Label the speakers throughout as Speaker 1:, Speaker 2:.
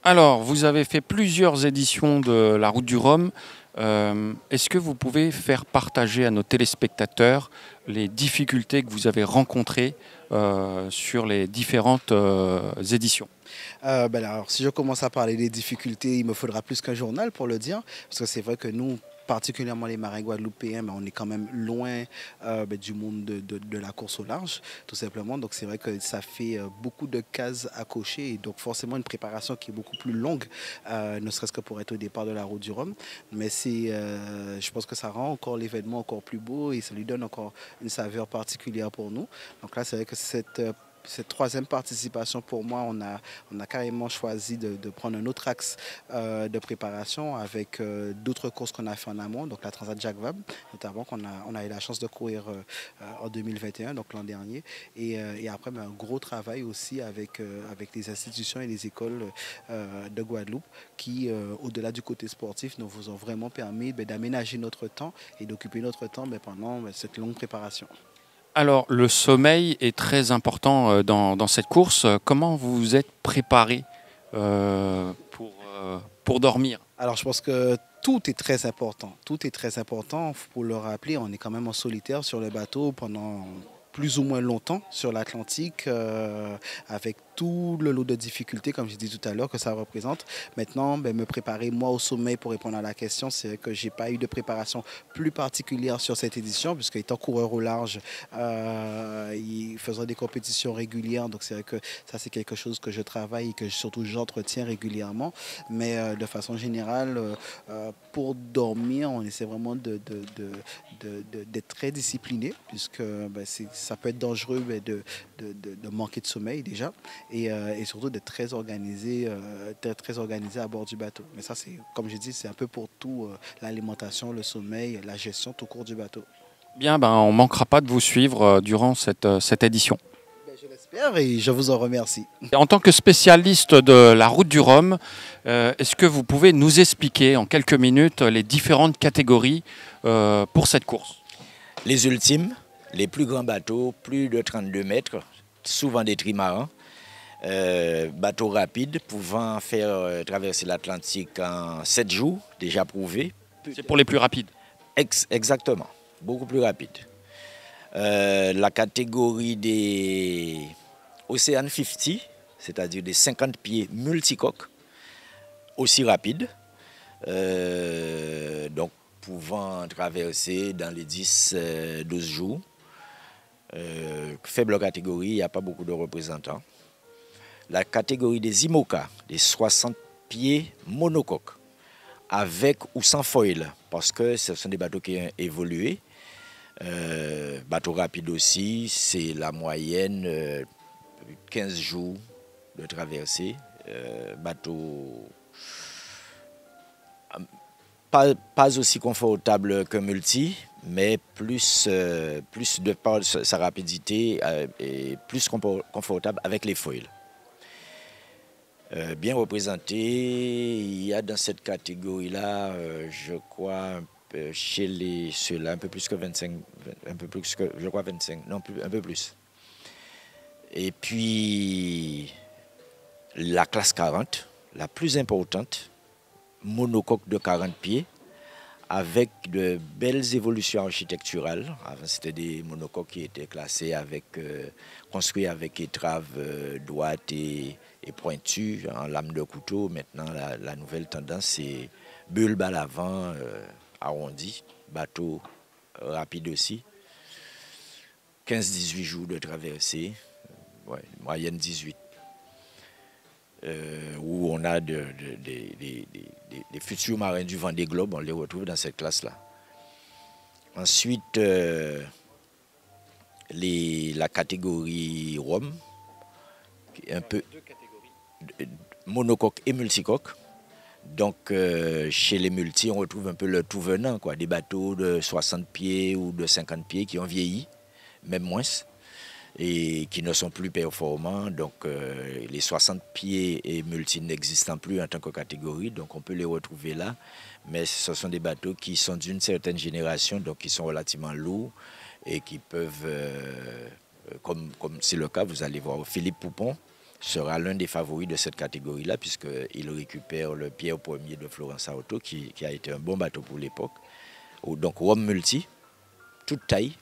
Speaker 1: Alors, vous avez fait plusieurs éditions de la Route du Rhum. Est-ce que vous pouvez faire partager à nos téléspectateurs les difficultés que vous avez rencontrées sur les différentes éditions?
Speaker 2: Alors, si je commence à parler des difficultés, il me faudra plus qu'un journal pour le dire, parce que c'est vrai que nous, particulièrement les marins guadeloupéens, on est quand même loin du monde de la course au large, tout simplement. Donc c'est vrai que ça fait beaucoup de cases à cocher et donc forcément une préparation qui est beaucoup plus longue, ne serait-ce que pour être au départ de la Route du Rhum. Mais je pense que ça rend encore l'événement encore plus beau et ça lui donne encore une saveur particulière pour nous. Donc là, c'est vrai que cette troisième participation, pour moi, on a carrément choisi de prendre un autre axe de préparation avec d'autres courses qu'on a fait en amont, donc la Transat Jacques Vabre, notamment on a eu la chance de courir en 2021, donc l'an dernier. Et après, un gros travail aussi avec les institutions et les écoles de Guadeloupe qui, au-delà du côté sportif, nous ont vraiment permis d'aménager notre temps et d'occuper notre temps pendant cette longue préparation.
Speaker 1: Alors, le sommeil est très important dans cette course. Comment vous vous êtes préparé pour dormir?
Speaker 2: Alors, je pense que tout est très important. Tout est très important. Pour le rappeler, on est quand même en solitaire sur le bateau pendant plus ou moins longtemps sur l'Atlantique, avec tout le lot de difficultés, comme j'ai dit tout à l'heure, que ça représente. Maintenant, me préparer moi au sommet pour répondre à la question, c'est que j'ai pas eu de préparation plus particulière sur cette édition, puisque étant coureur au large, il faisant des compétitions régulières, donc c'est vrai que ça c'est quelque chose que je travaille et que surtout j'entretiens régulièrement. Mais de façon générale, pour dormir, on essaie vraiment d'être très discipliné, puisque ça peut être dangereux de manquer de sommeil déjà et surtout d'être très organisé à bord du bateau. Mais ça, c'est comme je dis, c'est un peu pour tout, l'alimentation, le sommeil, la gestion tout court du bateau.
Speaker 1: Bien, on ne manquera pas de vous suivre durant cette édition.
Speaker 2: Je l'espère et je vous en remercie.
Speaker 1: En tant que spécialiste de la Route du Rhum, est-ce que vous pouvez nous expliquer en quelques minutes les différentes catégories pour cette course?
Speaker 3: Les ultimes, les plus grands bateaux, plus de 32 mètres, souvent des trimarans. Bateaux rapides pouvant faire traverser l'Atlantique en 7 jours, déjà prouvé.
Speaker 1: C'est pour les plus rapides.
Speaker 3: Exactement, beaucoup plus rapide. La catégorie des Ocean 50, c'est-à-dire des 50 pieds multicoques, aussi rapides, donc pouvant traverser dans les 10-12 jours. Faible catégorie, il n'y a pas beaucoup de représentants. La catégorie des IMOCA, des 60 pieds monocoques, avec ou sans foil, parce que ce sont des bateaux qui ont évolué. Bateau rapide aussi, c'est la moyenne 15 jours de traversée. Bateau pas aussi confortable qu'un multi, mais plus de par sa rapidité et plus confortable avec les foils. Bien représenté, il y a dans cette catégorie-là, je crois, chez ceux-là, un peu plus que 25, un peu plus que, je crois 25, non, un peu plus. Et puis, la classe 40, la plus importante, monocoque de 40 pieds, avec de belles évolutions architecturales. Avant, c'était des monocoques qui étaient classés construits avec étraves droites et pointues en lame de couteau. Maintenant, la nouvelle tendance, c'est bulbe à l'avant, arrondi, bateau rapide aussi. 15-18 jours de traversée, moyenne 18. Où on a des futurs marins du Vendée Globe, on les retrouve dans cette classe-là. Ensuite, la catégorie Rhum, qui est un peu monocoque et multicoque. Donc, chez les multis, on retrouve un peu le tout venant, quoi, des bateaux de 60 pieds ou de 50 pieds qui ont vieilli, même moins, et qui ne sont plus performants. Donc les 60 pieds et multi n'existant plus en tant que catégorie, donc on peut les retrouver là. Mais ce sont des bateaux qui sont d'une certaine génération, donc qui sont relativement lourds et qui peuvent, comme c'est le cas, vous allez voir Philippe Poupon, sera l'un des favoris de cette catégorie-là, puisqu'il récupère le Pierre Ier de Florence Auto, qui a été un bon bateau pour l'époque. Donc Rome multi, toute taille,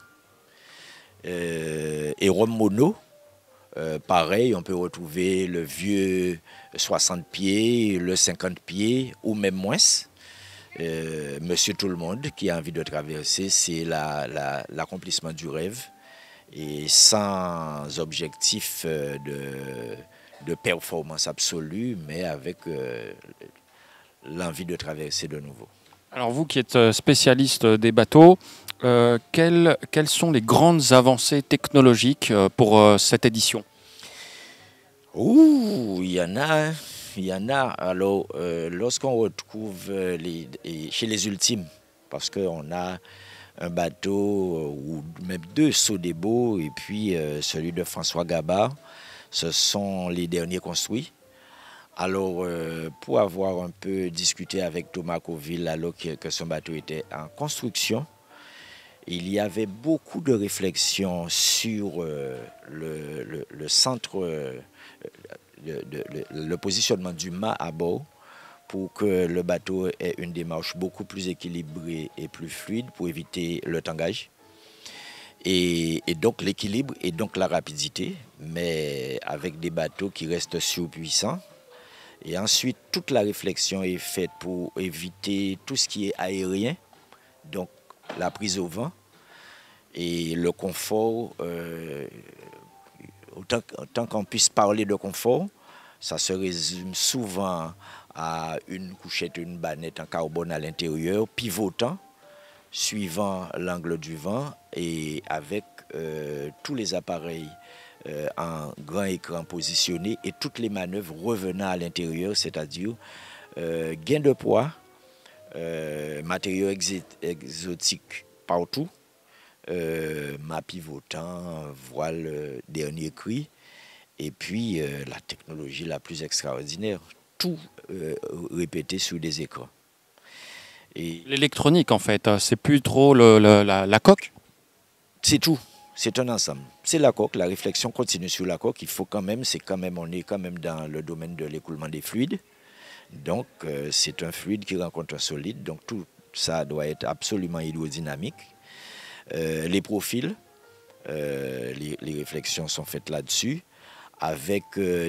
Speaker 3: et Rome mono. Pareil, on peut retrouver le vieux 60 pieds, le 50 pieds ou même moins. Monsieur Tout le Monde qui a envie de traverser, c'est l'accomplissement du rêve et sans objectif de performance absolue, mais avec l'envie de traverser de nouveau.
Speaker 1: Alors vous qui êtes spécialiste des bateaux, quelles sont les grandes avancées technologiques pour cette édition?
Speaker 3: Ouh, il y en a, hein. Il y en a. Alors, lorsqu'on retrouve chez les ultimes, parce qu'on a un bateau ou même deux Sodebo et puis celui de François Gabard, ce sont les derniers construits. Alors, pour avoir un peu discuté avec Thomas Coville alors que son bateau était en construction, il y avait beaucoup de réflexions sur le centre, le positionnement du mât à bord pour que le bateau ait une démarche beaucoup plus équilibrée et plus fluide pour éviter le tangage. Et donc l'équilibre et donc la rapidité, mais avec des bateaux qui restent surpuissants. Et ensuite, toute la réflexion est faite pour éviter tout ce qui est aérien, donc la prise au vent et le confort. Autant qu'on puisse parler de confort, ça se résume souvent à une couchette, une bannette en carbone à l'intérieur, pivotant, suivant l'angle du vent et avec tous les appareils en grand écran positionné et toutes les manœuvres revenant à l'intérieur, c'est-à-dire gain de poids, matériaux exotiques partout, mât pivotant, voile dernier cri, et puis la technologie la plus extraordinaire, tout répété sur des écrans.
Speaker 1: L'électronique en fait, c'est plus trop la coque?
Speaker 3: C'est tout. C'est un ensemble. C'est la coque, la réflexion continue sur la coque. Il faut quand même, on est quand même dans le domaine de l'écoulement des fluides. Donc, c'est un fluide qui rencontre un solide. Donc, tout ça doit être absolument hydrodynamique. Les profils, les réflexions sont faites là-dessus, avec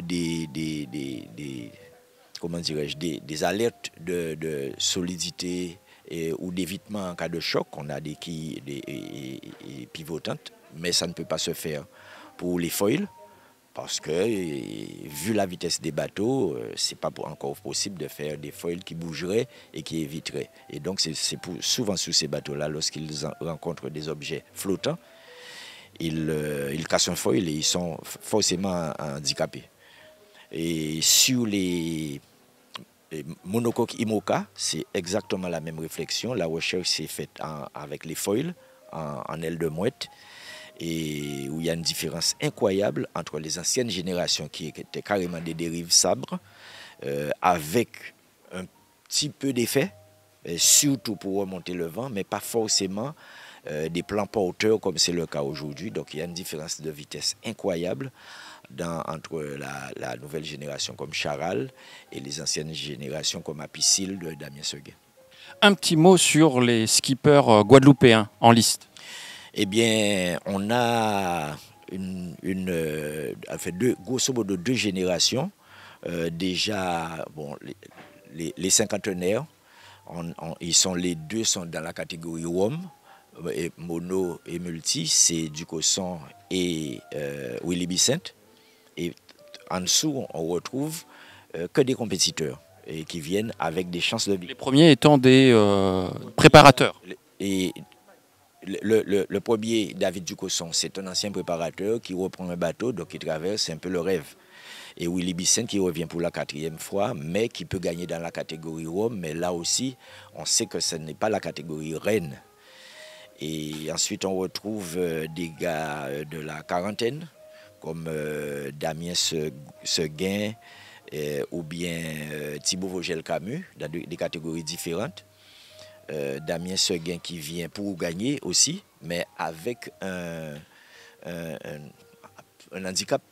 Speaker 3: comment dirais-je, des alertes de solidité ou d'évitement en cas de choc. On a des quilles pivotantes, mais ça ne peut pas se faire pour les foils parce que, vu la vitesse des bateaux, c'est pas encore possible de faire des foils qui bougeraient et qui éviteraient. Et donc, c'est souvent sur ces bateaux-là, lorsqu'ils rencontrent des objets flottants, ils cassent un foil et ils sont forcément handicapés. Et sur les monocoques IMOCA, c'est exactement la même réflexion. La recherche s'est faite avec les foils en aile de mouette et où il y a une différence incroyable entre les anciennes générations qui étaient carrément des dérives sabres avec un petit peu d'effet, surtout pour remonter le vent, mais pas forcément des plans porteurs comme c'est le cas aujourd'hui. Donc il y a une différence de vitesse incroyable entre la nouvelle génération comme Charal et les anciennes générations comme Apicil de Damien Seguin.
Speaker 1: Un petit mot sur les skippers guadeloupéens en liste.
Speaker 3: Eh bien, on a grosso modo deux générations. Déjà, bon, les cinquantenaires, les deux sont dans la catégorie WOM, mono et multi, c'est Ducosson et Willy Bicent. Et en dessous, on retrouve que des compétiteurs et qui viennent avec des chances de vie.
Speaker 1: Les premiers étant des préparateurs.
Speaker 3: Et le premier, David Ducosson, c'est un ancien préparateur qui reprend un bateau, donc il traverse, c'est un peu le rêve. Et Willy Bicent qui revient pour la 4e fois, mais qui peut gagner dans la catégorie Rome. Mais là aussi, on sait que ce n'est pas la catégorie reine. Et ensuite, on retrouve des gars de la quarantaine, comme Damien Seguin ou bien Thibaut Vogel-Camus, dans des catégories différentes. Damien Seguin qui vient pour gagner aussi, mais avec un handicap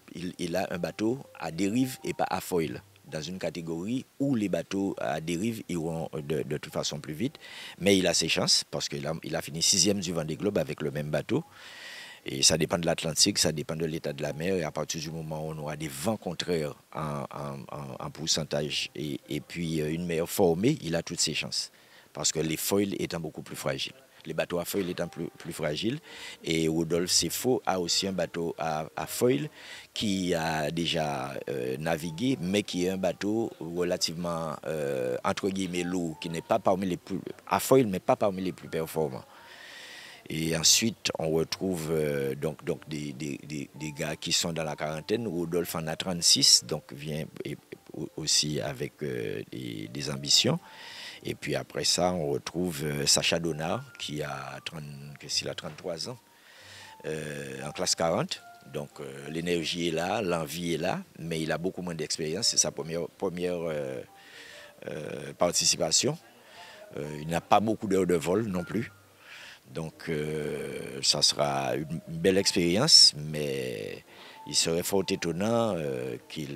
Speaker 3: il a un bateau à dérive et pas à foil, dans une catégorie où les bateaux à dérive iront de toute façon plus vite. Mais il a ses chances parce qu'il a fini 6e du Vendée Globe avec le même bateau. Et ça dépend de l'Atlantique, ça dépend de l'état de la mer. Et à partir du moment où on aura des vents contraires en pourcentage et puis une mer formée, il a toutes ses chances. Parce que les foils étant beaucoup plus fragiles. Les bateaux à foil étant plus fragiles. Et Rodolphe Sefo a aussi un bateau à foil qui a déjà navigué, mais qui est un bateau relativement, entre guillemets, lourd, qui n'est pas parmi les plus... à foil, mais pas parmi les plus performants. Et ensuite, on retrouve donc des gars qui sont dans la quarantaine. Rodolphe en a 36, donc vient aussi avec des ambitions. Et puis après ça, on retrouve Sacha Donard qui a 33 ans en classe 40. Donc l'énergie est là, l'envie est là, mais il a beaucoup moins d'expérience. C'est sa première participation. Il n'a pas beaucoup d'heures de vol non plus. Donc ça sera une belle expérience, mais il serait fort étonnant qu'il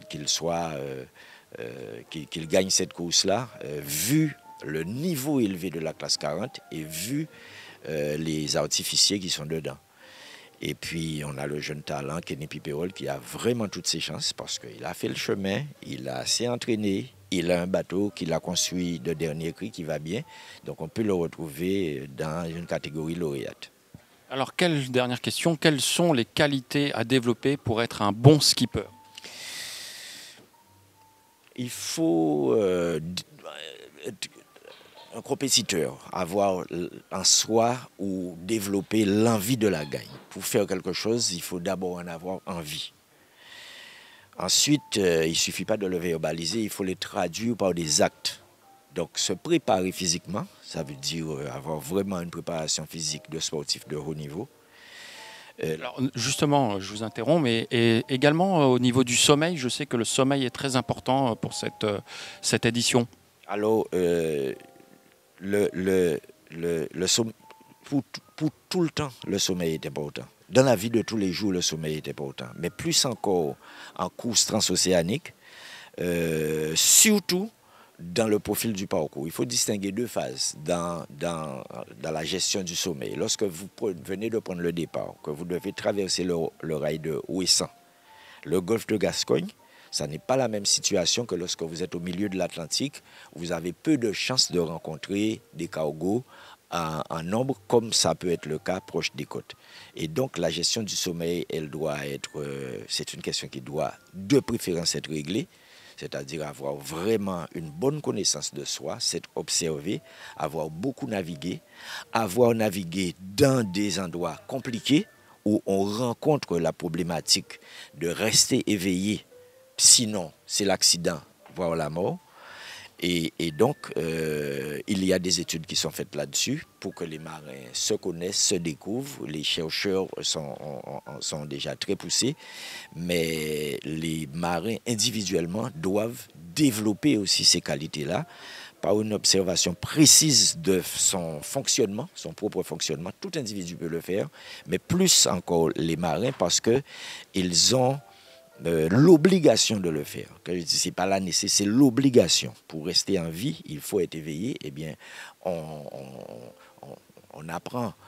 Speaker 3: gagne cette course-là, vu le niveau élevé de la classe 40 et vu les artificiers qui sont dedans. Et puis on a le jeune talent Kenny Piperol qui a vraiment toutes ses chances parce qu'il a fait le chemin, il a assez entraîné, il a un bateau qu'il a construit de dernier cri qui va bien. Donc on peut le retrouver dans une catégorie lauréate.
Speaker 1: Alors, dernière question, quelles sont les qualités à développer pour être un bon skipper?
Speaker 3: Il faut un compétiteur, avoir en soi ou développer l'envie de la gagne. Pour faire quelque chose, il faut d'abord en avoir envie. Ensuite, il ne suffit pas de le verbaliser, il faut le traduire par des actes. Donc, se préparer physiquement, ça veut dire avoir vraiment une préparation physique de sportif de haut niveau.
Speaker 1: Alors, justement, je vous interromps, mais également au niveau du sommeil, je sais que le sommeil est très important pour cette édition.
Speaker 3: Alors, pour tout le temps, le sommeil est important. Dans la vie de tous les jours, le sommeil est important. Mais plus encore en course transocéanique, surtout dans le profil du parcours. Il faut distinguer deux phases dans la gestion du sommeil. Lorsque vous venez de prendre le départ, que vous devez traverser le rail de Ouessant, le golfe de Gascogne, ça n'est pas la même situation que lorsque vous êtes au milieu de l'Atlantique. Vous avez peu de chances de rencontrer des cargos en nombre, comme ça peut être le cas proche des côtes. Et donc la gestion du sommeil, elle doit être, c'est une question qui doit de préférence être réglée, c'est-à-dire avoir vraiment une bonne connaissance de soi, s'être observé, avoir beaucoup navigué, avoir navigué dans des endroits compliqués où on rencontre la problématique de rester éveillé. Sinon, c'est l'accident, voire la mort. Et donc, il y a des études qui sont faites là-dessus pour que les marins se connaissent, se découvrent. Les chercheurs sont déjà très poussés, mais les marins individuellement doivent développer aussi ces qualités-là par une observation précise de son fonctionnement, son propre fonctionnement. Tout individu peut le faire, mais plus encore les marins parce qu'ils ont l'obligation de le faire. Quand je dis c'est pas la nécessité, c'est l'obligation. Pour rester en vie, il faut être éveillé. Eh bien, on apprend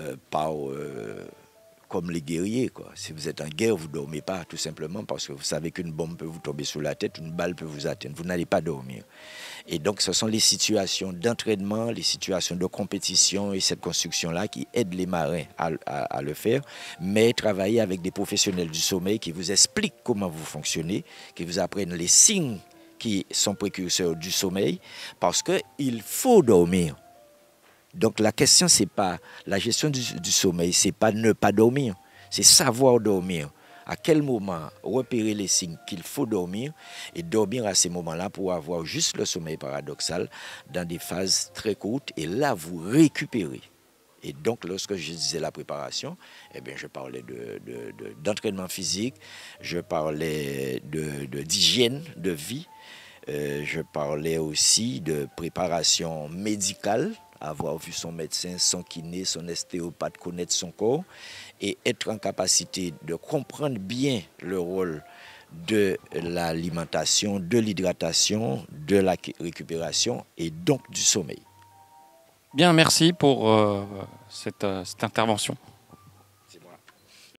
Speaker 3: comme les guerriers, quoi. Si vous êtes en guerre, vous ne dormez pas, tout simplement parce que vous savez qu'une bombe peut vous tomber sur la tête, une balle peut vous atteindre. Vous n'allez pas dormir. Et donc, ce sont les situations d'entraînement, les situations de compétition et cette construction-là qui aident les marins à le faire. Mais travailler avec des professionnels du sommeil qui vous expliquent comment vous fonctionnez, qui vous apprennent les signes qui sont précurseurs du sommeil, parce qu'il faut dormir. Donc la question, c'est pas la gestion du sommeil, c'est pas ne pas dormir, c'est savoir dormir. À quel moment repérer les signes qu'il faut dormir et dormir à ces moments-là pour avoir juste le sommeil paradoxal dans des phases très courtes et là vous récupérez. Et donc lorsque je disais la préparation, eh bien, je parlais d'entraînement physique, je parlais d'hygiène de vie. Je parlais aussi de préparation médicale avoir vu son médecin, son kiné, son ostéopathe, connaître son corps et être en capacité de comprendre bien le rôle de l'alimentation, de l'hydratation, de la récupération et donc du sommeil.
Speaker 1: Bien, merci pour cette intervention.